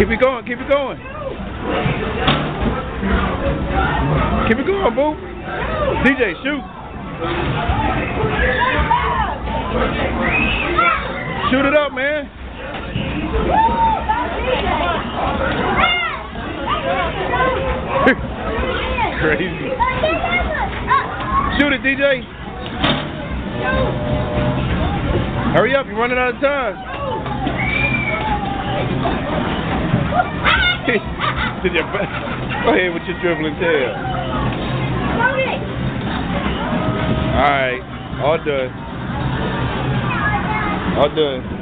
Keep it going, keep it going. Keep it going, boo. DJ, shoot. Shoot it up, man. Crazy. Shoot it, DJ. Hurry up, you're running out of time. Go ahead with your dribbling tail. Alright, all done. All done.